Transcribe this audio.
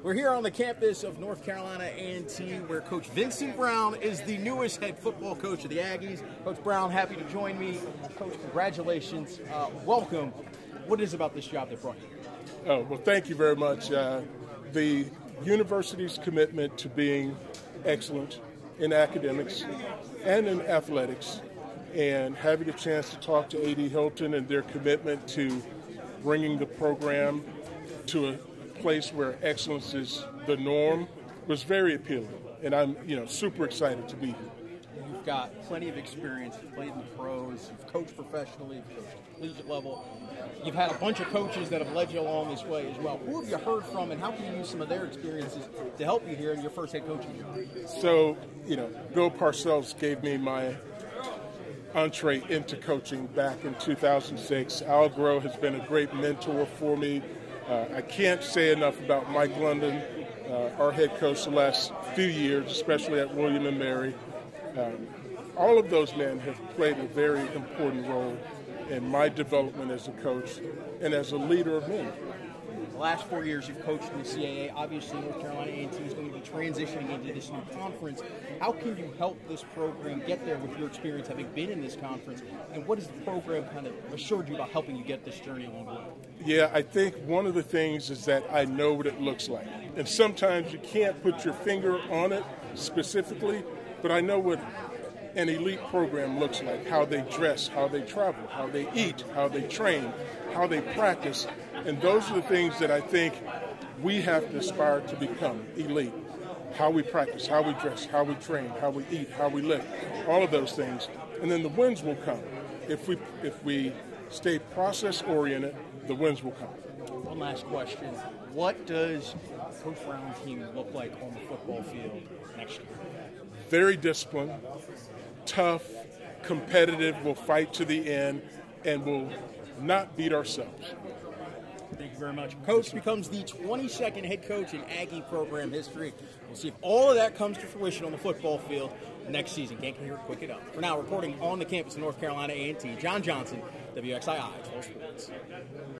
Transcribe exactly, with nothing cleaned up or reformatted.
We're here on the campus of North Carolina A and T, where Coach Vincent Brown is the newest head football coach of the Aggies. Coach Brown, happy to join me. Coach, congratulations. Uh, welcome. What is it about this job that brought you? Oh, well, thank you very much. Uh, the university's commitment to being excellent in academics and in athletics, and having a chance to talk to A D Hilton and their commitment to bringing the program to a place where excellence is the norm was very appealing, and I'm, you know, super excited to be here. You've got plenty of experience. You've played in the pros. You've coached professionally. You've coached at the collegiate level. You've had a bunch of coaches that have led you along this way as well. Who have you heard from, and how can you use some of their experiences to help you here in your first head coaching year? So, you know, Bill Parcells gave me my entree into coaching back in two thousand six. Al Groh has been a great mentor for me. Uh, I can't say enough about Mike London, uh, our head coach the last few years, especially at William and Mary. Um, all of those men have played a very important role in my development as a coach and as a leader of men. The last four years you've coached in the C A A. Obviously, North Carolina A and T is going to be transitioning into this new conference. How can you help this program get there with your experience having been in this conference? And what has the program kind of assured you about helping you get this journey along the way? Yeah, I think one of the things is that I know what it looks like. And sometimes you can't put your finger on it specifically, but I know what an elite program looks like, how they dress, how they travel, how they eat, how they train, how they practice. And those are the things that I think we have to aspire to become elite. How we practice, how we dress, how we train, how we eat, how we live, all of those things. And then the wins will come. If we, if we stay process-oriented, the wins will come. One last question. What does Coach Brown's team look like on the football field next year? Very disciplined, tough, competitive, we'll fight to the end, and we'll not beat ourselves. Thank you very much. Coach becomes the twenty-second head coach in Aggie program history. We'll see if all of that comes to fruition on the football field next season. Can't hear it quick enough. For now, reporting on the campus of North Carolina A and T, John Johnson, W X I I twelve Sports.